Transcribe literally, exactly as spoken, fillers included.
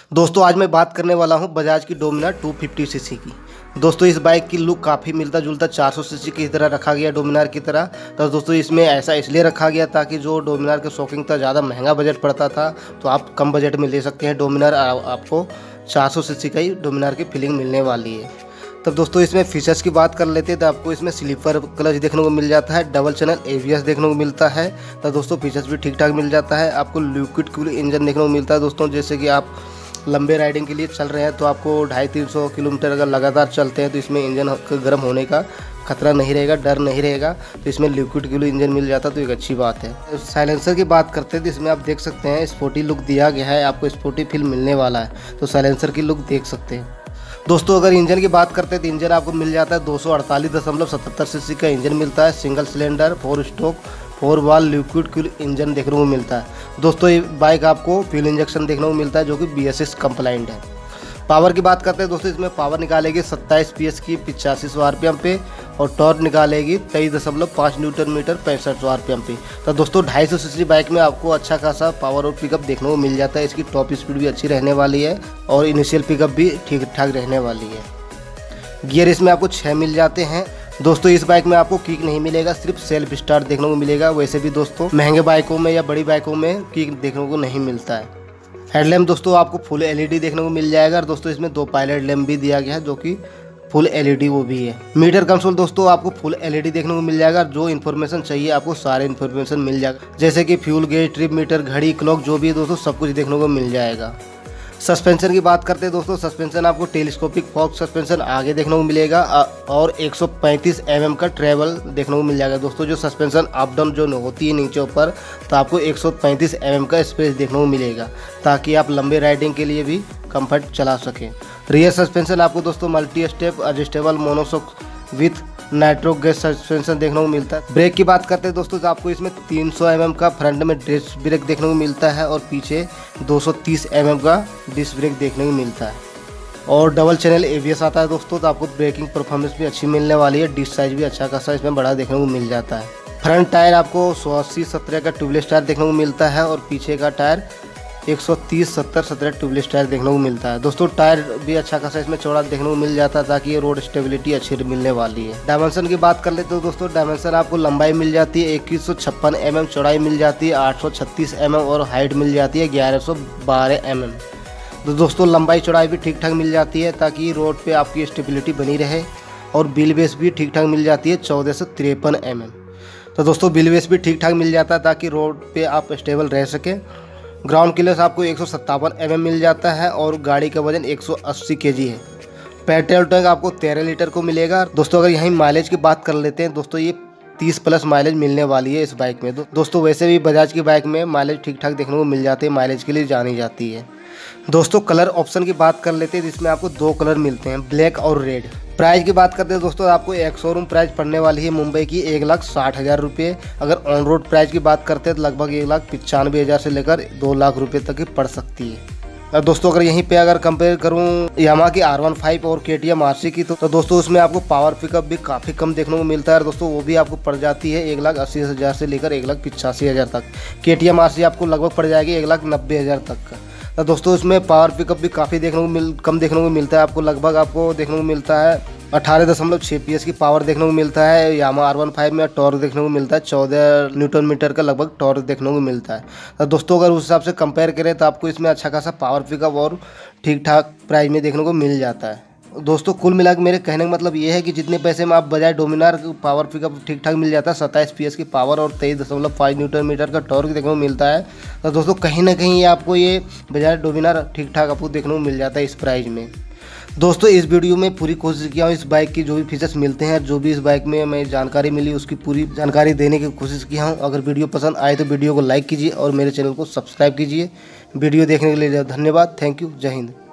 दोस्तों आज मैं बात करने वाला हूं बजाज की डोमिनार टू फिफ्टी सीसी की। दोस्तों इस बाइक की लुक काफ़ी मिलता जुलता चार सौ सीसी की तरह रखा गया डोमिनार की तरह। तो दोस्तों इसमें ऐसा इसलिए रखा गया ताकि जो डोमिनार का शौकिंग था, ज़्यादा महंगा बजट पड़ता था, तो आप कम बजट में ले सकते हैं डोमिनार। आपको चार सौ सीसी का ही डोमिनार की फीलिंग मिलने वाली है। तब दोस्तों इसमें फीचर्स की बात कर लेते हैं तो आपको इसमें स्लीपर क्लच देखने को मिल जाता है, डबल चैनल एबीएस देखने को मिलता है। तो दोस्तों फीचर्स भी ठीक ठाक मिल जाता है। आपको लिक्विड कूल इंजन देखने को मिलता है दोस्तों। जैसे कि आप लंबे राइडिंग के लिए चल रहे हैं तो आपको ढाई तीन सौ किलोमीटर अगर लगातार चलते हैं तो इसमें इंजन गर्म होने का खतरा नहीं रहेगा, डर नहीं रहेगा। तो इसमें लिक्विड कूल इंजन मिल जाता तो एक अच्छी बात है। साइलेंसर की बात करते हैं तो इसमें आप देख सकते हैं स्पोर्टी लुक दिया गया है, आपको स्पोर्टी फील मिलने वाला है। तो साइलेंसर की लुक देख सकते हैं। दोस्तों अगर इंजन की बात करते हैं तो इंजन आपको मिल जाता है दो सौ अड़तालीस दशमलव सतहत्तर सीसी का इंजन मिलता है। Single cylinder four stroke four valve liquid cool engine देखने को मिलता है। दोस्तों ये बाइक आपको फ्यूल इंजेक्शन देखने को मिलता है जो कि बीएसएस कंप्लाइंट है। पावर की बात करते हैं दोस्तों, इसमें पावर निकालेगी सत्ताईस पीएस की पिचासी सौ आरपीएम पे और टॉर्क निकालेगी तेईस दशमलव पाँच न्यूटन मीटर पैंसठ सौ आरपीएम पे। तो दोस्तों ढाई सौ सीसी बाइक में आपको अच्छा खासा पावर और पिकअप देखने को मिल जाता है। इसकी टॉप स्पीड भी अच्छी रहने वाली है और इनिशियल पिकअप भी ठीक ठाक रहने वाली है। गियर इसमें आपको छः मिल जाते हैं। दोस्तों इस बाइक में आपको किक नहीं मिलेगा, सिर्फ सेल्फ स्टार्ट देखने को मिलेगा। वैसे भी दोस्तों महंगे बाइकों में या बड़ी बाइकों में किक देखने को नहीं मिलता है। हेडलैम्प दोस्तों आपको फुल एलईडी देखने को मिल जाएगा और दोस्तों इसमें दो पायलट लैम्प भी दिया गया है जो कि फुल एलईडी वो भी है। मीटर कंसोल दोस्तों आपको फुल एलईडी देखने को मिल जाएगा। जो इन्फॉर्मेशन चाहिए आपको सारे इन्फॉर्मेशन मिल जाएगा, जैसे कि फ्यूल गेज, ट्रिप मीटर, घड़ी, क्लॉक, जो भी है दोस्तों सब कुछ देखने को मिल जाएगा। सस्पेंशन की बात करते हैं दोस्तों, सस्पेंशन आपको टेलीस्कोपिक फॉक सस्पेंशन आगे देखने को मिलेगा और एक सौ पैंतीस एम एम का ट्रेवल देखने को मिल जाएगा। दोस्तों जो सस्पेंशन अप डाउन जो होती है नीचे ऊपर, तो आपको एक सौ पैंतीस एम एम का स्पेस देखने को मिलेगा ताकि आप लंबे राइडिंग के लिए भी कंफर्ट चला सकें। रियर सस्पेंशन आपको दोस्तों multi step adjustable monoshock with nitro gas suspension देखने को मिलता है। ब्रेक की बात करते हैं दोस्तों तो आपको इसमें तीन सौ एम एम का फ्रंट में डिस्क ब्रेक देखने को मिलता है और पीछे दो सौ तीस एम एम का डिस्क ब्रेक देखने को मिलता है और डबल चैनल एबीएस आता है दोस्तों। तो आपको ब्रेकिंग परफॉर्मेंस भी अच्छी मिलने वाली है। डिस्क साइज भी अच्छा खासा इसमें बड़ा देखने को मिल जाता है। फ्रंट टायर आपको सौ अस्सी सत्रह का ट्यूबलेस टायर देखने को मिलता है और पीछे का टायर एक सौ तीस सत्तर सत्रह ट्यूबलेस टायर देखने को मिलता है। दोस्तों टायर भी अच्छा खासा इसमें चौड़ा देखने को मिल जाता है ताकि ये रोड स्टेबिलिटी अच्छी मिलने वाली है। डायमेंशन की बात कर लेते हो दोस्तों, डायमेंशन आपको लंबाई मिल जाती है इक्कीस सौ छप्पन एम एम, चौड़ाई मिल जाती है आठ सौ छत्तीस एम एम और हाइट मिल जाती है ग्यारह सौ बारह एम एम। तो दोस्तों लंबाई चौड़ाई भी ठीक ठाक मिल जाती है ताकि रोड पे आपकी स्टेबिलिटी बनी रहे और व्हील बेस भी ठीक ठाक मिल जाती है चौदह सौ तिरपन एम एम। तो दोस्तों व्हील बेस भी ठीक ठाक मिल जाता है ताकि रोड पे आप स्टेबल रह सके। ग्राउंड क्लियरेंस आपको एक सौ सत्तावन एम एम मिल जाता है और गाड़ी का वजन एक सौ अस्सी केजी है। पेट्रोल टैंक आपको तेरह लीटर को मिलेगा। दोस्तों अगर यहीं माइलेज की बात कर लेते हैं दोस्तों, ये तीस प्लस माइलेज मिलने वाली है इस बाइक में। दो, दोस्तों वैसे भी बजाज की बाइक में माइलेज ठीक ठाक देखने को मिल जाते हैं, माइलेज के लिए जानी जाती है। दोस्तों कलर ऑप्शन की बात कर लेते हैं, जिसमें आपको दो कलर मिलते हैं, ब्लैक और रेड। प्राइस की बात करते हैं दोस्तों, आपको एक शोरूम प्राइस पड़ने वाली है मुंबई की एक लाख साठ हज़ार रुपये। अगर ऑन रोड प्राइस की बात करते हैं तो लगभग एक लाख पचानवे हज़ार से लेकर दो लाख रुपये तक की पड़ सकती है। और दोस्तों अगर यहीं पे अगर कंपेयर करूं यामाहा की आर वन फाइव और केटीएम आरसी की, तो, तो दोस्तों उसमें आपको पावर पिकअप भी काफ़ी कम देखने को मिलता है। दोस्तों वो भी आपको पड़ जाती है एक लाख अस्सी हज़ार से लेकर एक लाख पिचासी हज़ार तक। केटीएम आरसी आपको लगभग पड़ जाएगी एक लाख नब्बे हज़ार तक का। तो दोस्तों इसमें पावर पिकअप भी काफ़ी देखने को मिल कम देखने को मिलता है। आपको लगभग आपको देखने को मिलता है अठारह दशमलव छः पी एस की पावर देखने को मिलता है। यामाहा आर वन फाइव में टॉर्क देखने को मिलता है चौदह न्यूटन मीटर का लगभग टॉर्क देखने को मिलता है। तो दोस्तों अगर उस हिसाब से कंपेयर करें तो आपको इसमें अच्छा खासा पावर पिकअप और ठीक ठाक प्राइस में देखने को मिल जाता है। दोस्तों कुल मिलाकर मेरे कहने का मतलब ये है कि जितने पैसे में आप बजाय डोमिनार पावर पिकअप ठीक ठाक मिल जाता है, सत्ताईस पी एस की पावर और तेईस दशमलव पाँच न्यूटन मीटर का टॉर्क देखने को मिलता है। तो दोस्तों कहीं ना कहीं आपको ये बजाय डोमिनार ठीक ठाक आपको देखने को मिल जाता है इस प्राइस में। दोस्तों इस वीडियो में पूरी कोशिश किया हूँ इस बाइक की जो भी फीचर्स मिलते हैं, जो भी इस बाइक में मैं जानकारी मिली उसकी पूरी जानकारी देने की कोशिश किया हूँ। अगर वीडियो पसंद आए तो वीडियो को लाइक कीजिए और मेरे चैनल को सब्सक्राइब कीजिए। वीडियो देखने के लिए धन्यवाद। Thank you. जय हिंद।